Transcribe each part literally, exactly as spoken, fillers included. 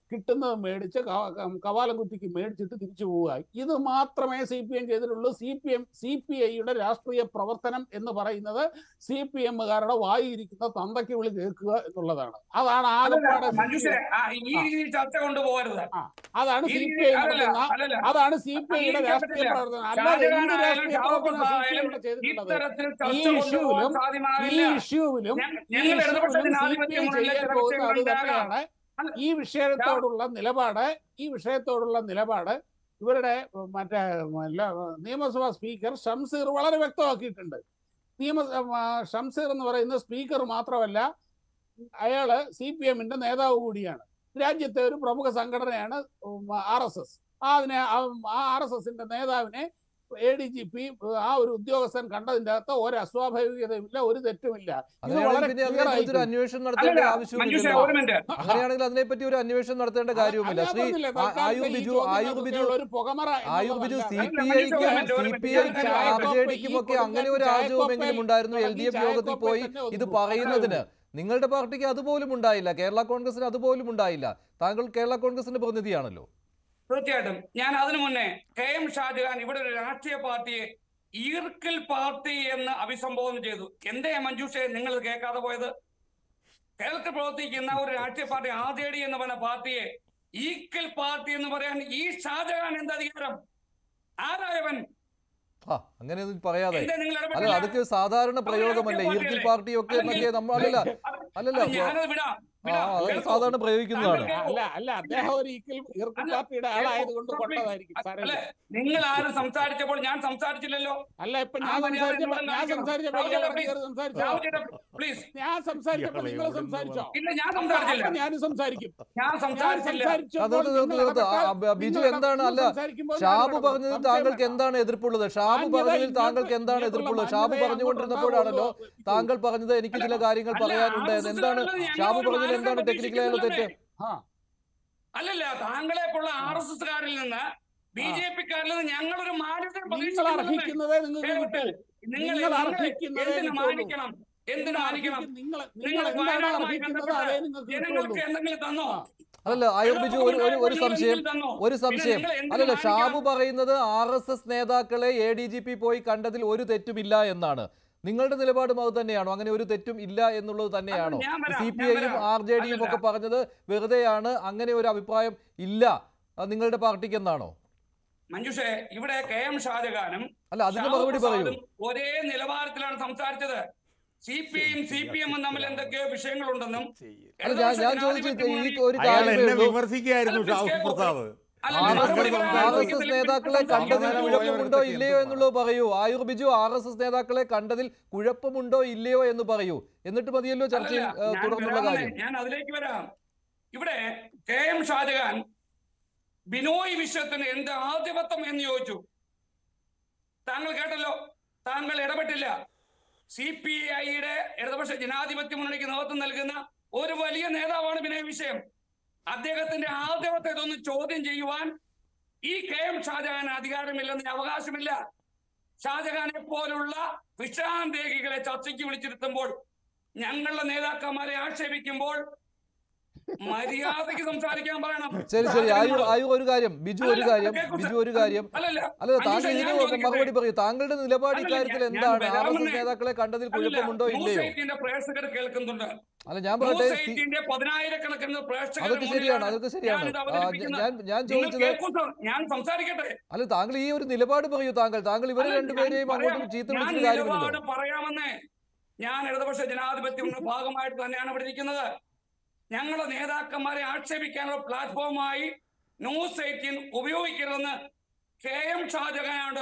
കിട്ടുന്നത് മേടിച്ച് കവാലം കുത്തിക്ക് മേടിച്ചിട്ട് തിരിച്ചു പോവുക. ഇത് മാത്രമേ സി പി എം ചെയ്തിട്ടുള്ളൂ. C P M C P ഐയുടെ രാഷ്ട്രീയ പ്രവർത്തനം എന്ന് പറയുന്നത് സി പി എമ്മുകാരുടെ വായിരിക്കുന്ന തന്തയ്ക്ക് വിളി കേൾക്കുക എന്നുള്ളതാണ്. അതാണ് ആകെപ്പാടെ ചർച്ച കൊണ്ടുപോകരുത്. അതാണ് സി പി ഐ നടത്തുന്ന അതാണ് സി പി ഐയുടെ രാഷ്ട്രീയ പ്രവർത്തനം. അല്ലാതെ എന്ത് രാഷ്ട്രീയ പ്രവർത്തനം സി പി ഐ ഇവിടെ ചെയ്തിട്ടുള്ളത്? ഈ ഇഷ്യൂവിലും ഈ ഇഷ്യൂവിലും ഈ ഇഷ്യൂവിലും സി പി ഐ ചെയ്യാൻ പോകുന്നത് അത് തന്നെയാണ്. ഈ വിഷയത്തോടുള്ള നിലപാട് ഈ വിഷയത്തോടുള്ള നിലപാട് ഇവരുടെ മറ്റേ നിയമസഭാ സ്പീക്കർ ഷംസീർ വളരെ വ്യക്തമാക്കിയിട്ടുണ്ട്. നിയമ ഷംസീർ എന്ന് പറയുന്ന സ്പീക്കർ മാത്രമല്ല, അയാള് സി പി എമ്മിന്റെ നേതാവ് കൂടിയാണ്. രാജ്യത്തെ ഒരു പ്രമുഖ സംഘടനയാണ് ആർ എസ് എസ്. അതിനെ ആ ആർ എസ് എസിന്റെ നേതാവിനെ എ ഡി ജി പി ആ ഒരു ഉദ്യോഗസ്ഥൻ കണ്ടതിന്റെ അകത്ത് ഒരു അസ്വാഭാവികതയുമില്ല, ഒരു തെറ്റുമില്ല. അന്വേഷണം നടത്തേണ്ട ആവശ്യമില്ല. അങ്ങനെയാണെങ്കിൽ അതിനെപ്പറ്റി ഒരു അന്വേഷണം നടത്തേണ്ട കാര്യവുമില്ല. ശ്രീ ആയൂർ ബിജു ആയൂർ ബിജു ആയൂർ ബിജു സി പി ഐക്കും സി പി ഐക്കും ആർ ജെ ഡിക്കും ഒക്കെ അങ്ങനെ ഒരു ആർജവമെങ്കിലും ഉണ്ടായിരുന്നു എൽ ഡി എഫ് യോഗത്തിൽ പോയി ഇത് പറയുന്നതിന്. നിങ്ങളുടെ പാർട്ടിക്ക് അതുപോലും ഉണ്ടായില്ല, കേരള കോൺഗ്രസിന് അതുപോലും ഉണ്ടായില്ല. താങ്കൾ കേരള കോൺഗ്രസിന്റെ പ്രതിനിധിയാണല്ലോ. തീർച്ചയായിട്ടും. ഞാൻ അതിനു മുന്നേ കെ എം ഷാജഹാൻ ഇവിടെ ഒരു രാഷ്ട്രീയ പാർട്ടിയെ ഈർക്കിൽ പാർട്ടി എന്ന് അഭിസംബോധന ചെയ്തു. എന്തേ മഞ്ജുഷേ നിങ്ങൾ കേൾക്കാതെ പോയത്? കേരളത്തിൽ പ്രവർത്തിക്കുന്ന ഒരു രാഷ്ട്രീയ പാർട്ടി ആർ ജെ ഡി എന്ന് പറഞ്ഞ പാർട്ടിയെ ഈർക്കിൽ പാർട്ടി എന്ന് പറയാൻ ഈ ഷാജഹാൻ എന്ത് അധികാരം? ആരായവൻ? അങ്ങനെയൊന്നും പറയാതെ. അല്ല, അതൊക്കെ സാധാരണ പ്രയോഗമല്ലേ ഈർക്കിൽ പാർട്ടിയൊക്കെ എന്നൊക്കെ നമ്മൾ അല്ലല്ല അല്ലല്ല സാധാരണ പ്രയോഗിക്കുന്നതാണ്. അല്ല അല്ല അദ്ദേഹം ഒരു ഈർക്കിൽ പാർട്ടിയുടെ ആളായതുകൊണ്ട് കൊണ്ടതായിരിക്കും. നിങ്ങൾ ആരും സംസാരിച്ചപ്പോൾ ഞാൻ സംസാരിച്ചില്ലല്ലോ. അല്ല, ഇപ്പൊ ഞാൻ സംസാരിച്ചപ്പോൾ ഞാൻ സംസാരിച്ചപ്പോൾ പ്ലീസ് ഞാൻ സംസാരിച്ചപ്പോൾ നിങ്ങൾ സംസാരിച്ചോ? ഇല്ല, ഞാൻ സംസാരിച്ചില്ല. ഞാനും സംസാരിക്കും. ഞാൻ സംസാരിച്ചില്ല. ബിജു എന്താണ്? അല്ല, ഷാബു പറഞ്ഞത് താങ്കൾക്ക് എന്താണ് എതിർപ്പുള്ളത്? ഷാബു പറഞ്ഞതിൽ താങ്കൾക്ക് എന്താണ് എതിർപ്പുള്ളത്? ഷാബു പറഞ്ഞുകൊണ്ടിരുന്നപ്പോഴാണല്ലോ താങ്കൾ പറഞ്ഞത് എനിക്ക് ചില കാര്യങ്ങൾ പറയാനുണ്ട്. എന്താണ് ഷാബു പറഞ്ഞത്? എന്താണ് ടെക്നിക്കലായുള്ള തെറ്റ്? അല്ലല്ല, താങ്കളെ പോലുള്ള ആർ എസ് എസ് കാരിൽ നിന്ന് ബി ജെ പി കാരിൽ നിന്ന് ഞങ്ങളൊരു മാന്യത അർഹിക്കുന്നതേ നിങ്ങൾക്ക് കിട്ടൂ. നിങ്ങൾ അർഹിക്കുന്നതേ മാനിക്കണം. എന്തിനു മാനിക്കണം? ജനങ്ങൾക്ക് എന്തെങ്കിലും തന്നോ? അല്ലല്ല ആയൂർ ബിജു, ഒരു ഒരു സംശയം ഒരു സംശയം അല്ലല്ല, ഷാബു പറയുന്നത് ആർ എസ് എസ് നേതാക്കളെ എ ഡി ജി പി പോയി കണ്ടതിൽ ഒരു തെറ്റുമില്ല എന്നാണ്. നിങ്ങളുടെ നിലപാടും അത് തന്നെയാണോ? അങ്ങനെ ഒരു തെറ്റും ഇല്ല എന്നുള്ളത് തന്നെയാണോ? സി പി ഐയും ആർ ജെ ഡിയും ഒക്കെ പറഞ്ഞത് വെറുതെയാണ്, അങ്ങനെ ഒരു അഭിപ്രായം ഇല്ല നിങ്ങളുടെ പാർട്ടിക്ക് എന്നാണോ? മഞ്ജുഷേ, ഇവിടെ കെ എം ഷാജഹാനും അല്ല അതിന് മറുപടി പറയൂ. ഒരേ നിലവാരത്തിലാണ് സംസാരിച്ചത്. സി പി ഐയും സി പി എമ്മും തമ്മിൽ എന്തൊക്കെയോ വിഷയങ്ങളുണ്ടെന്നും ഞാൻ ചോദിച്ചു ഈ ഒരു കാര്യം വിമർശിക്കുകയായിരുന്നു Shahu Prasad. R S S നേതാക്കളെ കണ്ടതിൽ കുഴപ്പമുണ്ടോ ഇല്ലയോ എന്നുള്ളത് പറയൂ. Ayoor Biju, R S S നേതാക്കളെ കണ്ടതിൽ കുഴപ്പമുണ്ടോ ഇല്ലയോ എന്ന് പറയൂ. എന്നിട്ട് മതിയല്ലോ ചർച്ചയിൽ തുടർന്നുള്ള കാര്യം. ഞാൻ അതിലേക്ക് വരാം. ഇവിടെ കെ എം ഷാജഹാൻ ബിനോയ് വിശ്വത്തിന് എന്ത് ആധിപത്യം എന്ന് ചോദിച്ചു. താങ്കൾ കേട്ടല്ലോ, താങ്കൾ ഇടപെട്ടില്ല. സി പി ഐയുടെ ഇടതുപക്ഷ ജനാധിപത്യ മുന്നണിക്ക് നേതൃത്വം നൽകുന്ന ഒരു വലിയ നേതാവാണ് ബിനോയ് വിശ്വം. അദ്ദേഹത്തിന്റെ ആധിപത്യത്തെ ഇതൊന്ന് ചോദ്യം ചെയ്യുവാൻ ഈ കെ എം ഷാജഹാന് അധികാരമില്ലെന്ന് അവകാശമില്ല. ഷാജഹാനെ പോലുള്ള വിശ്രാന്തേഹികളെ ചർച്ചയ്ക്ക് വിളിച്ചിരുത്തുമ്പോൾ, ഞങ്ങളുടെ നേതാക്കന്മാരെ ആക്ഷേപിക്കുമ്പോൾ മര്യാദയ്ക്ക് സംസാരിക്കാൻ പറയണം. ശരി ശരി ആയു ആയു ഒരു കാര്യം ബിജു ഒരു കാര്യം ബിജു ഒരു കാര്യം അല്ല താങ്കൾ ഇതിന് മറുപടി പറയൂ. താങ്കളുടെ നിലപാട് ഇക്കാര്യത്തിൽ എന്താണ്? ആർ എസ് എസ് നേതാക്കളെ കണ്ടതിൽ കുഴപ്പമുണ്ടോ ഇല്ലയോ? പ്രേക്ഷകർ കേൾക്കുന്നുണ്ട്. അല്ല ഞാൻ പറയട്ടെ, പതിനായിരക്കണക്കിന് അതൊക്കെ ശരിയാണ് അതൊക്കെ ശരിയാണ് ഞാൻ ഞാൻ ചോദിച്ചത് ഞാൻ സംസാരിക്കട്ടെ. അല്ല താങ്കൾ ഈ ഒരു നിലപാട് പറയൂ. താങ്കൾ താങ്കൾ ഇവരെ രണ്ടുപേരെയും അങ്ങോട്ടും ചീത്ത വിളിച്ചിട്ട് കാര്യമില്ലല്ലോ. പറയാമെന്നേ, ഞാൻ ഇടതുപക്ഷ ജനാധിപത്യത്തിന്റെ ഭാഗമായിട്ട് തന്നെയാണ് ഇവിടെ ഇരിക്കുന്നത്. ഞങ്ങളുടെ നേതാക്കന്മാരെ ആക്ഷേപിക്കാനുള്ള പ്ലാറ്റ്ഫോമായി ന്യൂസ് എയ്റ്റീൻ ഉപയോഗിക്കരുതെന്ന് കെ എം ഷാജഹാനോട്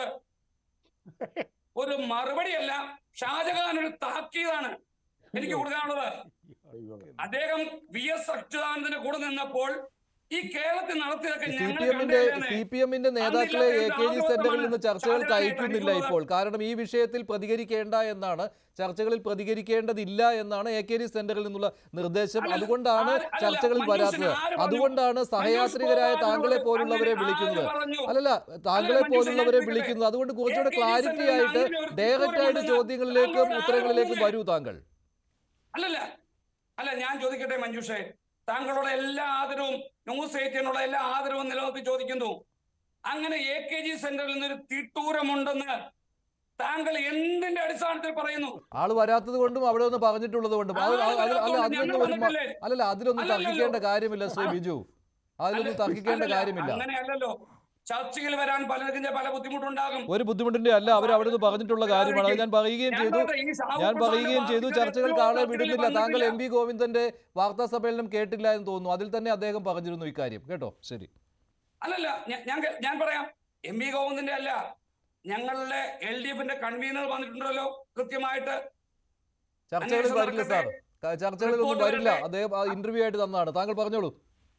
ഒരു മറുപടിയല്ല, ഷാജഹാൻ ഒരു താക്കീതാണ് എനിക്ക് കൊടുക്കാനുള്ളത്. അദ്ദേഹം വി എസ് അച്യുതാനന്ദന്റെ കൂടെ നിന്നപ്പോൾ ഈ കേരളത്തിൽ നടത്തിയതൊക്കെ സി പി എമ്മിന്റെ നേതാക്കളെ എ കെ ജി സെന്ററിൽ നിന്ന് ചർച്ചകൾക്ക് അയക്കുന്നില്ല ഇപ്പോൾ. കാരണം ഈ വിഷയത്തിൽ പ്രതികരിക്കേണ്ട എന്നാണ്, ചർച്ചകളിൽ പ്രതികരിക്കേണ്ടതില്ല എന്നാണ് എ കെ ജി സെന്ററിൽ നിന്നുള്ള നിർദ്ദേശം. അതുകൊണ്ടാണ് ചർച്ചകളിൽ വരാത്തത്. അതുകൊണ്ടാണ് സഹയാത്രികരായ താങ്കളെ പോലുള്ളവരെ വിളിക്കുന്നത്. അല്ലല്ല താങ്കളെ പോലുള്ളവരെ വിളിക്കുന്നത്. അതുകൊണ്ട് കുറച്ചുകൂടെ ക്ലാരിറ്റി ആയിട്ട് ഡയറക്റ്റ് ആയിട്ട് ചോദ്യങ്ങളിലേക്കും ഉത്തരങ്ങളിലേക്കും വരൂ താങ്കൾ. അല്ലല്ല അല്ല ഞാൻ ചോദിക്കട്ടെ മഞ്ജുഷേ, താങ്കളുടെ എല്ലാ ആദരവും ന്യൂസ് എയ്റ്റീനുള്ള എല്ലാ ആദരവും നിലനിർത്തി ചോദിക്കുന്നു. അങ്ങനെ എ കെ ജി സെന്ററിൽ നിന്നൊരു തിട്ടൂരമുണ്ടെന്ന് താങ്കൾ എന്തിന്റെ അടിസ്ഥാനത്തിൽ പറയുന്നു? ആള് വരാത്തത് കൊണ്ടും അവിടെ ഒന്ന് പറഞ്ഞിട്ടുള്ളത് കൊണ്ടും അതിലൊന്നും ഒരു അല്ലല്ല അതിലൊന്നും തർക്കിക്കേണ്ട കാര്യമില്ല ശ്രീ ബിജു, അതിലൊന്നും തർക്കിക്കേണ്ട കാര്യമില്ല. അങ്ങനെയല്ലല്ലോ, ചർച്ചയിൽ വരാൻ പലർക്കും പല ബുദ്ധിമുട്ടുണ്ടാകും. ഒരു ബുദ്ധിമുട്ടിന്റെ അല്ല, അവർ അവിടെ നിന്ന് പറഞ്ഞിട്ടുള്ള കാര്യമാണ്. അത് ഞാൻ പറയുകയും ചെയ്തു ഞാൻ പറയുകയും ചെയ്തു ചർച്ചകൾക്ക് ആളെ വിടുന്നില്ല. താങ്കൾ എം വി ഗോവിന്ദന്റെ വാർത്താ സമ്മേളനം കേട്ടില്ല എന്ന് തോന്നുന്നു, അതിൽ തന്നെ അദ്ദേഹം പറഞ്ഞിരുന്നു ഇക്കാര്യം കേട്ടോ. ശരി, അല്ലല്ല ഞാൻ ഞാൻ പറയാം, എം വി ഗോവിന്ദന്റെ അല്ല, ഞങ്ങളുടെ എൽ ഡി എഫിന്റെ കൺവീനർ വന്നിട്ടുണ്ടല്ലോ കൃത്യമായിട്ട്. ചർച്ചകളിൽ വരില്ല സാർ, ചർച്ചകളിലൊന്നും വരില്ല, അദ്ദേഹം ഇന്റർവ്യൂ ആയിട്ട് തന്നതാണ്. താങ്കൾ പറഞ്ഞോളൂ.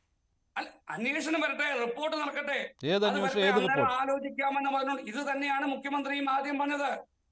അന്വേഷണം വരട്ടെ, റിപ്പോർട്ട് നടക്കട്ടെ, ഏത് അന്വേഷണം, ഏത് റിപ്പോർട്ട് ആലോചിക്കാമെന്ന് പറഞ്ഞു. ഇത് തന്നെയാണ് മുഖ്യമന്ത്രിയും ആദ്യം പറഞ്ഞത്.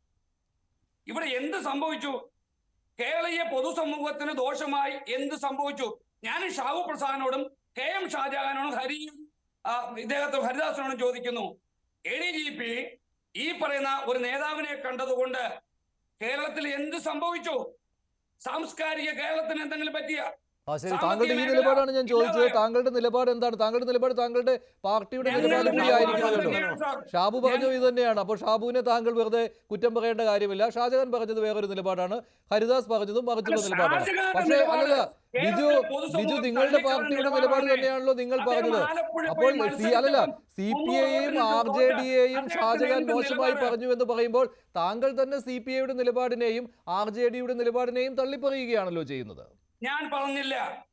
ഇവിടെ എന്ത് സംഭവിച്ചു? കേരളീയ പൊതുസമൂഹത്തിന് ദോഷമായി എന്ത് സംഭവിച്ചു? ഞാൻ ഷാവു പ്രസാദിനോടും കെ എം ഷാജഹാനോടും ഹരിയും ഇദ്ദേഹത്തെ ഹരിദാസിനോടും ചോദിക്കുന്നു, എ ഡി ജി പി ഈ പറയുന്ന ഒരു നേതാവിനെ കണ്ടതുകൊണ്ട് കേരളത്തിൽ എന്ത് സംഭവിച്ചു? സാംസ്കാരിക കേരളത്തിന് എന്തെങ്കിലും പറ്റിയ? ആ ശരി, താങ്കളുടെ ഈ നിലപാടാണ് ഞാൻ ചോദിച്ചത്. താങ്കളുടെ നിലപാട് എന്താണ്? താങ്കളുടെ നിലപാട് താങ്കളുടെ പാർട്ടിയുടെ നിലപാട് കൂടി ആയിരിക്കുമല്ലോ. ഷാബു പറഞ്ഞത് ഇത് തന്നെയാണ്. അപ്പോൾ ഷാബുവിനെ താങ്കൾ വെറുതെ കുറ്റം പറയേണ്ട കാര്യമില്ല. ഷാജഹാൻ പറഞ്ഞത് വേറൊരു നിലപാടാണ്, ഹരിദാസ് പറഞ്ഞതും മറിച്ചുള്ള നിലപാടാണ്. പക്ഷേ അല്ലല്ല ബിജു ബിജു നിങ്ങളുടെ പാർട്ടിയുടെ നിലപാട് തന്നെയാണല്ലോ നിങ്ങൾ പറഞ്ഞത്. അപ്പോൾ അല്ലല്ല സി പി ഐയെയും ആർ ജെ ഡിയെയും ഷാജഹാൻ മോശമായി പറഞ്ഞു എന്ന് പറയുമ്പോൾ താങ്കൾ തന്നെ സി പി ഐയുടെ നിലപാടിനെയും ആർ ജെ ഡിയുടെ നിലപാടിനെയും തള്ളിപ്പറയുകയാണല്ലോ ചെയ്യുന്നത്. ഞാൻ പറഞ്ഞില്ല,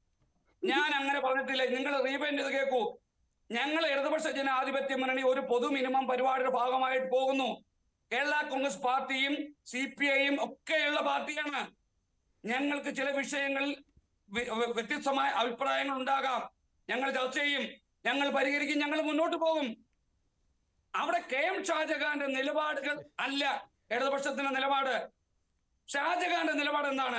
ഞാൻ അങ്ങനെ പറഞ്ഞിട്ടില്ല. നിങ്ങൾ റീവൈൻഡ് ചെയ്ത് കേൾക്കൂ. ഞങ്ങൾ ഇടതുപക്ഷ ജനാധിപത്യ മുന്നണി ഒരു പൊതു മിനിമം പരിപാടിയുടെ ഭാഗമായിട്ട് പോകുന്നു. കേരള കോൺഗ്രസ് പാർട്ടിയും സി പി ഐയും ഒക്കെയുള്ള പാർട്ടിയാണ്. ഞങ്ങൾക്ക് ചില വിഷയങ്ങളിൽ വ്യത്യസ്തമായ അഭിപ്രായങ്ങൾ ഉണ്ടാകാം. ഞങ്ങൾ ചർച്ച ചെയ്യും, ഞങ്ങൾ പരിഹരിക്കും, ഞങ്ങൾ മുന്നോട്ട് പോകും. അവിടെ കെ എം ഷാജഹാന്റെ നിലപാടുകൾ അല്ല ഇടതുപക്ഷത്തിന്റെ നിലപാട്. ഷാജഹാന്റെ നിലപാട് എന്താണ്?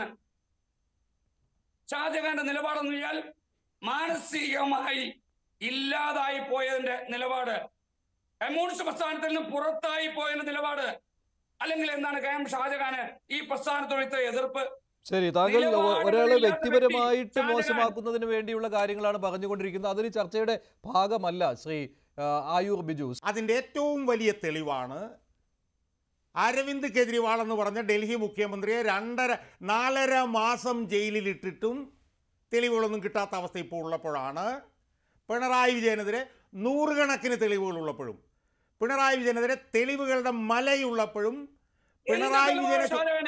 ഷാജഹാന്റെ നിലപാടെന്ന് പറഞ്ഞാൽ മാനസികമായി ഇല്ലാതായി പോയതിന്റെ നിലപാട്, കമ്മ്യൂണിസ്റ്റ് പ്രസ്ഥാനത്തിൽ നിന്ന് പുറത്തായി പോയതിന്റെ നിലപാട്. അല്ലെങ്കിൽ എന്താണ് കെ എം ഷാജഹാന് ഈ പ്രസ്ഥാനത്തോട് ഇത്ര എതിർപ്പ്? ശരി, താങ്കൾ ഒരാളെ വ്യക്തിപരമായിട്ട് മോശമാക്കുന്നതിന് വേണ്ടിയുള്ള കാര്യങ്ങളാണ് പറഞ്ഞുകൊണ്ടിരിക്കുന്നത്. അതൊരു ചർച്ചയുടെ ഭാഗമല്ല ശ്രീ ആയൂർ ബിജു. അതിൻ്റെ ഏറ്റവും വലിയ തെളിവാണ് അരവിന്ദ് കെജ്രിവാൾ എന്ന് പറഞ്ഞ ഡൽഹി മുഖ്യമന്ത്രിയെ രണ്ടര നാലര മാസം ജയിലിലിട്ടിട്ടും തെളിവുകളൊന്നും കിട്ടാത്ത അവസ്ഥ ഇപ്പോൾ ഉള്ളപ്പോഴാണ് പിണറായി വിജയനെതിരെ നൂറുകണക്കിന് തെളിവുകൾ ഉള്ളപ്പോഴും പിണറായി വിജയനെതിരെ തെളിവുകളുടെ മലയുള്ളപ്പോഴും പിണറായി വിജയനെ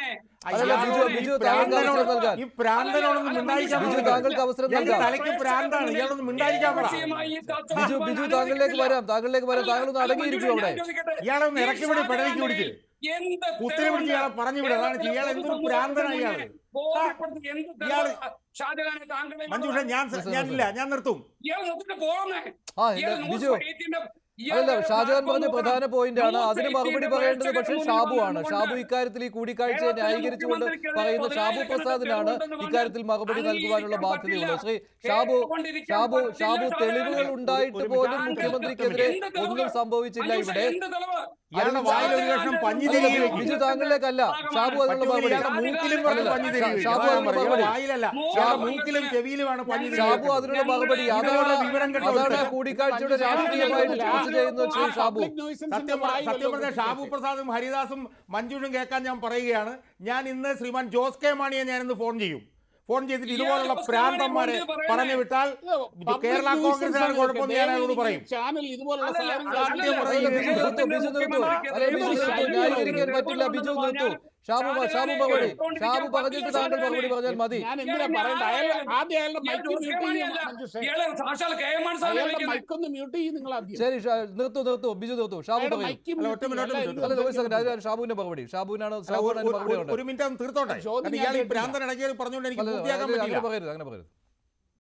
ഈ പ്രാന്തനോടൊന്നും മിണ്ടായിരിക്കാൻ തലയ്ക്ക് പ്രാന്താണ്, ഇയാളൊന്നും മിണ്ടായിരിക്കാൻ പറ. ബിജു ബിജു താങ്കളിലേക്ക് വരാം, താങ്കളിലേക്ക് വരാം. താങ്കളൊന്ന് അടങ്ങിയിരിക്കും അവിടെ. ഇയാളൊന്ന് ഇറക്കി വിടി, പെടലിക്ക് പിടിച്ച് കുത്തിരി പിടിച്ച് ഇയാളെ പറഞ്ഞു വിടുക. അതാണ് ഇയാൾ എന്തൊരു പ്രാന്തനാണ് ഇയാള്. ഇയാള് മഞ്ജുഷ ഞാൻ ഞാനില്ല ഞാൻ നിർത്തും. ആ ബിജു അല്ല, ഷാജഹാൻ പറഞ്ഞ പ്രധാന പോയിന്റ് ആണ്, അതിന് മറുപടി പറയേണ്ടത് പക്ഷേ ഷാബു ആണ്. ഷാബു ഇക്കാര്യത്തിൽ ഈ കൂടിക്കാഴ്ചയെ ന്യായീകരിച്ചുകൊണ്ട് പറയുന്ന ഷാബു പ്രസാദിനാണ് ഇക്കാര്യത്തിൽ മറുപടി നൽകുവാനുള്ള ബാധ്യതയുള്ളത്. ശ്രീ ഷാബു ഷാബു ഷാബു തെളിവുകൾ ഉണ്ടായിട്ട് പോലും മുഖ്യമന്ത്രിക്കെതിരെ ഒന്നും സംഭവിച്ചില്ല ഇവിടെ. ബിജു താങ്കളിലേക്കല്ല, ഷാബു അതിനുള്ള മറുപടി. ഷാബു അതിനുള്ള മറുപടി ഷാബു അതിനുള്ള മറുപടി അതാണ് അതാണ് കൂടിക്കാഴ്ചയുടെ രാഷ്ട്രീയമായിട്ട് ചർച്ച ചെയ്യുന്നത് ശ്രീ ഷാബു. സത്യം സത്യം പറഞ്ഞ ഷാബു പ്രസാദും ഹരിദാസും മഞ്ജുഷും കേൾക്കാൻ ഞാൻ പറയുകയാണ്. ഞാൻ ഇന്ന് ശ്രീമാൻ ജോസ് കെ മാണിയെ ഞാനിന്ന് ഫോൺ ചെയ്യും. ഫോൺ ചെയ്തിട്ട് ഇതുപോലുള്ള പ്രാന്തന്മാരെ പറഞ്ഞു വിട്ടാൽ കേരള കോൺഗ്രസിനാണ് കുഴപ്പം ഞാൻ അയാളോട് പറയും. ന്യായീകരിക്കാൻ പറ്റില്ല. ബിജു നിർത്തൂ. ഷാബു ഷാബു മറുപടി ഷാബു പറഞ്ഞിട്ട് താങ്കൾ മറുപടി പറഞ്ഞാൽ മതി. ശരി നിർത്തു നിർത്തു ബിജു നിർത്തു. ഷാബു പറയും. ഷാബുവിന്റെ മറുപടി ഷാബുവിനാണ് ഒരു മിനിറ്റ് തീർത്തോട്ടെ. പറഞ്ഞുകൊണ്ട് എനിക്ക് പൂർത്തിയാക്കാൻ പറ്റില്ല. പറയരുത്, അങ്ങനെ പറയരുത്.